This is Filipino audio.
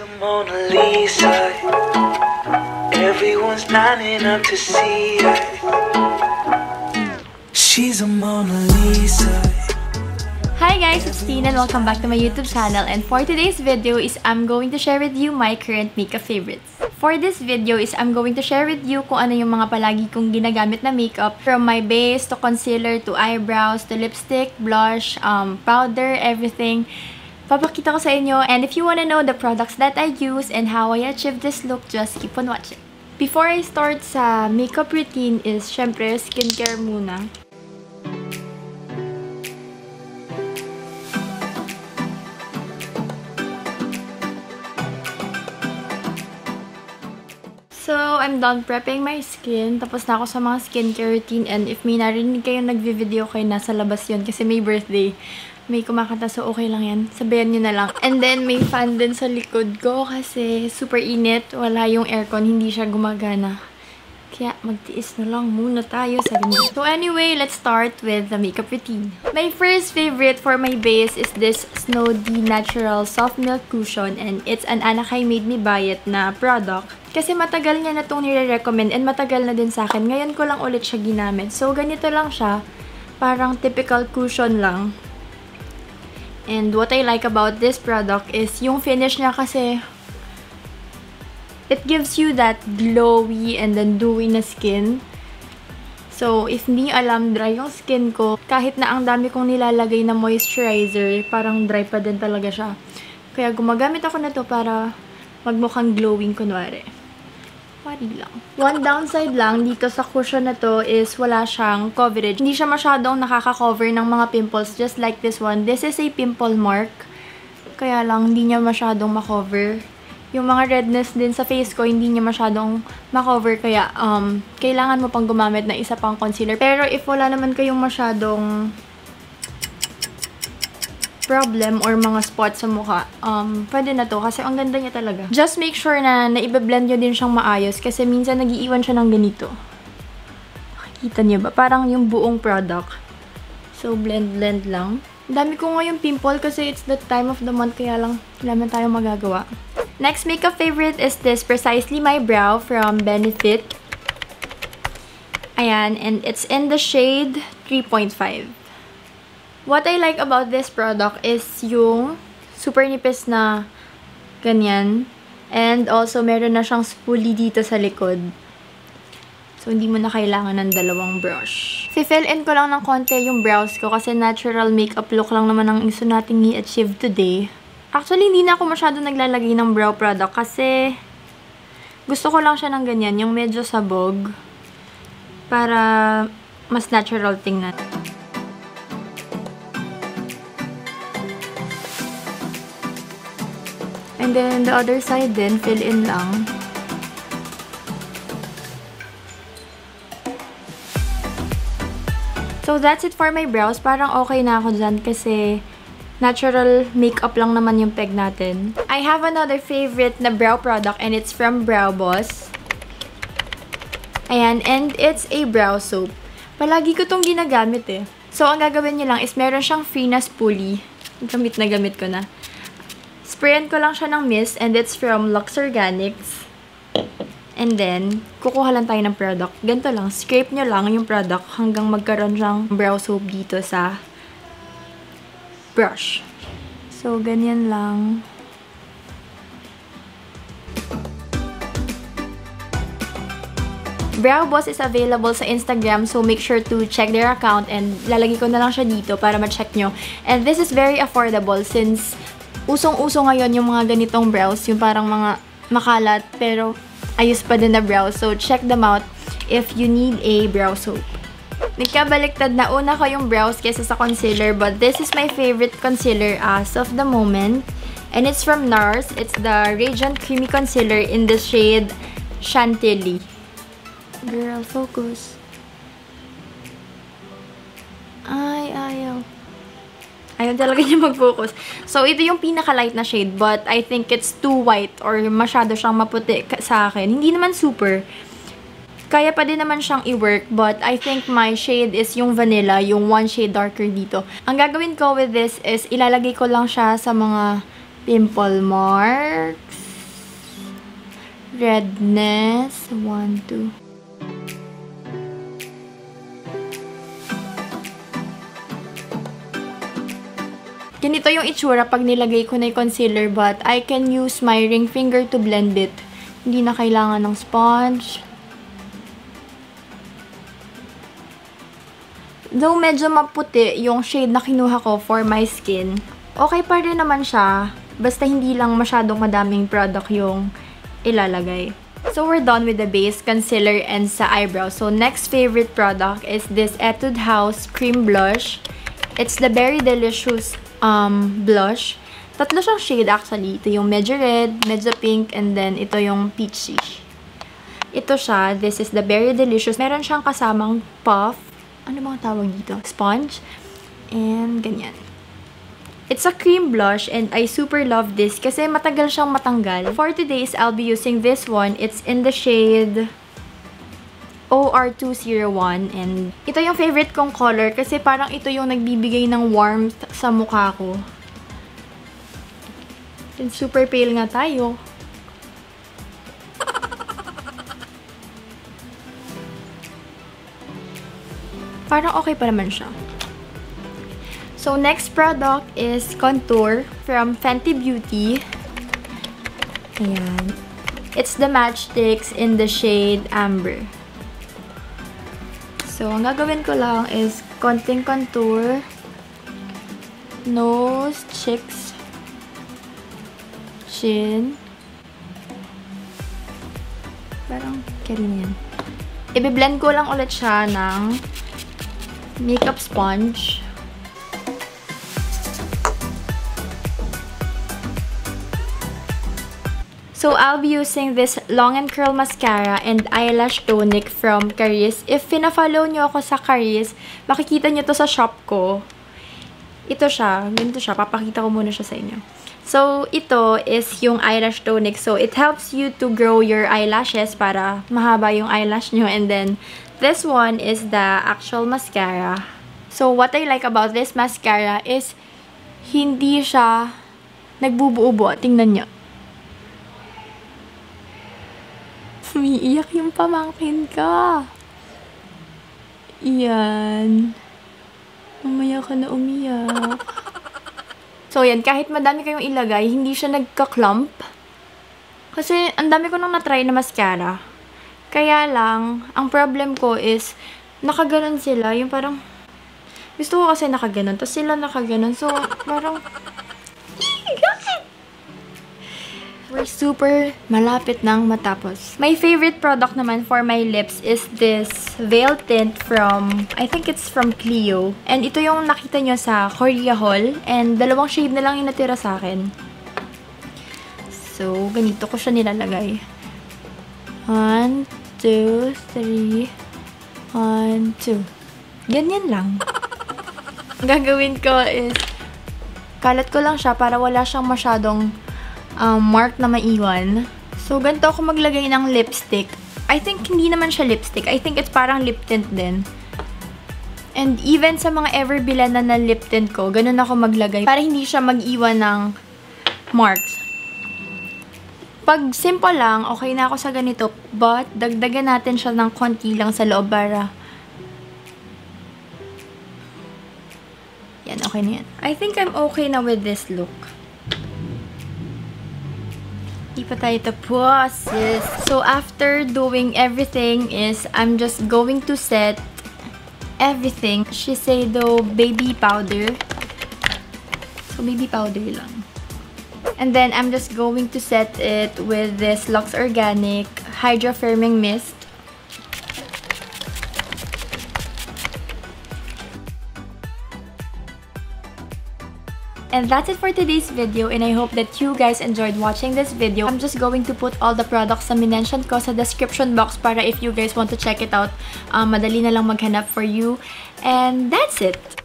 a Mona Lisa. Everyone's lining up to see her. She's a Mona Lisa. Hi guys, it's Teen and welcome back to my YouTube channel, and for today's video is I'm going to share with you my current makeup favorites. For this video is I'm going to share with you kung ano yung mga palagi kong ginagamit na makeup, from my base to concealer to eyebrows to lipstick, blush, powder, everything. Papakita ko sa inyo, and if you wanna know the products that I use and how I achieve this look, just keep on watching. Before I start sa makeup routine is syempre skincare muna. So, I'm done prepping my skin. Tapos na ako sa mga skincare routine. And if may narinig kayo nagvi-video kayo, nasa labas yun kasi may birthday. May kumakanta, so okay lang yan. Sabayan nyo na lang. And then, may fan din sa likod ko kasi super init. Wala yung aircon, hindi siya gumagana. Kaya, magtiis na lang muna tayo sa ganyan. So anyway, let's start with the makeup routine. My first favorite for my base is this Snow D Natural Soft Milk Cushion. And it's an Anakay Made Me Buy It na product. Kasi matagal niya na itong nire-recommend and matagal na din sa akin. Ngayon ko lang ulit siya ginamit. So, ganito lang siya. Parang typical cushion lang. And what I like about this product is yung finish niya kasi it gives you that glowy and then dewy na skin. So, if hindi alam, dry yung skin ko, kahit na ang dami kong nilalagay na moisturizer, parang dry pa din talaga siya. Kaya gumagamit ako na to para magmukhang glowing kunwari. Pari lang. One downside lang dito sa cushion na to is wala siyang coverage. Hindi siya masyadong nakaka-cover ng mga pimples, just like this one. This is a pimple mark. Kaya lang, hindi niya masyadong makover. Yung mga redness din sa face ko, hindi niya masyadong makover. Kaya, kailangan mo pang gumamit na isa pang concealer. Pero if wala naman kayong masyadong problem or mga spots sa mukha, pwede na to kasi ang ganda niya talaga. Just make sure na naibe-blend nyo din siyang maayos kasi minsan nagiiwan siya ng ganito. Makikita niyo ba? Parang yung buong product. So, blend lang. Dami ko ngayon pimple kasi it's the time of the month kaya lang wala man tayong magagawa. Next makeup favorite is this Precisely My Brow from Benefit. Ayan, and it's in the shade 3.5. What I like about this product is yung super nipis na ganyan. And also, meron na siyang spoolie dito sa likod. So, hindi mo na kailangan ng dalawang brush. Fill in ko lang ng konti yung brows ko kasi natural makeup look lang naman ang gusto nating i-achieve today. Actually, hindi na ako masyado naglalagay ng brow product kasi gusto ko lang siya ng ganyan, yung medyo sabog. Para mas natural tingnan. And then, the other side din, fill in lang. So, that's it for my brows. Parang okay na ako dyan kasi natural makeup lang naman yung peg natin. I have another favorite na brow product and it's from Brow Boss. Ayan, and it's a brow soap. Palagi ko tong ginagamit eh. So, ang gagawin nyo lang is meron siyang free na spoolie. Gamit na gamit ko na. Sprayan ko lang siya ng mist and it's from Lux Organics. And then, kukuha lang tayo ng product. Ganito lang, scrape nyo lang yung product hanggang magkaroon siyang brow soap dito sa brush. So, ganyan lang. Brow Boss is available sa Instagram, so make sure to check their account and lalagay ko na lang siya dito para ma-check nyo. And this is very affordable since usong-uso ngayon yung mga ganitong brows, yung parang mga makalat pero ayos pa din na brows. So, check them out if you need a brow soap. Nagkabaliktad na una ko yung brows kesa sa concealer, but this is my favorite concealer as of the moment. And it's from NARS. It's the Radiant Creamy Concealer in the shade Chantilly. Girl, focus. Ay, ayaw. Ayaw talaga niya mag-focus. So, ito yung pinaka-light na shade, but I think it's too white or masyado siyang maputi sa akin. Hindi naman super. Kaya pa din naman siyang i-work, but I think my shade is yung vanilla, yung one shade darker dito. Ang gagawin ko with this is ilalagay ko lang siya sa mga pimple marks. redness. 1, 2. Ganito yung itsura pag nilagay ko na yung concealer, but I can use my ring finger to blend it. Hindi na kailangan ng sponge. Though medyo maputi yung shade na kinuha ko for my skin, okay pa rin naman siya. Basta hindi lang masyadong madaming product yung ilalagay. So we're done with the base, concealer, and sa eyebrow. So next favorite product is this Etude House Cream Blush. It's the Berry Delicious blush. Tatlo siyang shade actually. Ito yung medyo red, medyo pink, and then ito yung peachy. Ito siya. This is the Berry Delicious. Meron siyang kasamang puff. Ano bang tawag dito? Sponge. And ganyan. It's a cream blush and I super love this kasi matagal siyang matanggal. For today's, I'll be using this one. It's in the shade OR201 and ito yung favorite kong color kasi parang ito yung nagbibigay ng warmth sa mukha ko. And super pale nga tayo. Parang okay pa naman siya. So, next product is contour from Fenty Beauty. Ayan. It's the Match Stix in the shade Amber. So, ang gagawin ko lang is konting contour, nose, cheeks, chin. Parang carry yan. I-blend ko lang ulit siya ng makeup sponge. So, I'll be using this Long and Curl Mascara and Eyelash Tonic from Caris. If pina-follow nyo ako sa Caris, makikita nyo to sa shop ko. Ito siya. Ganito siya. Papakita ko muna siya sa inyo. So, ito is yung eyelash tonic. So, it helps you to grow your eyelashes para mahaba yung eyelash nyo. And then, this one is the actual mascara. So, what I like about this mascara is hindi siya nagbubuo-buo. Tingnan nyo. Umiiyak yung pamangkin ka. Iyan. Mamaya ka na umiyak. So, yan. Kahit madami kayong ilagay, hindi siya nagka-clump. Kasi, ang dami ko nang na-try na mascara. Kaya lang, ang problem ko is, nakaganon sila. Yung parang, gusto ko kasi nakaganon. Tapos sila nakaganon. So, parang, we're super malapit nang matapos. My favorite product naman for my lips is this Veil Tint from, I think it's from Clio. And ito yung nakita nyo sa Korea haul. And dalawang shade na lang yung natira sa akin. So, ganito ko siya nilalagay. 1, 2, 3, 1, 2. Ganyan lang. Ang gagawin ko is, kalat ko lang siya para wala siyang masyadong mark na maiwan. So, ganito ako maglagay ng lipstick. I think hindi naman siya lipstick. I think it's parang lip tint din. And even sa mga ever bilanan na lip tint ko, ganun ako maglagay para hindi siya mag-iwan ng marks. Pag simple lang, okay na ako sa ganito. But, dagdagan natin siya ng konti lang sa loob para yan, okay na yan. I think I'm okay na with this look. Di pa tayo tapos. So, after doing everything is, I'm just going to set everything. Shiseido baby powder. So, baby powder lang. And then, I'm just going to set it with this Lux Organic Hydra Firming Mist. And that's it for today's video, and I hope that you guys enjoyed watching this video. I'm just going to put all the products na minention ko sa description box para if you guys want to check it out, madali na lang maghanap for you. And that's it!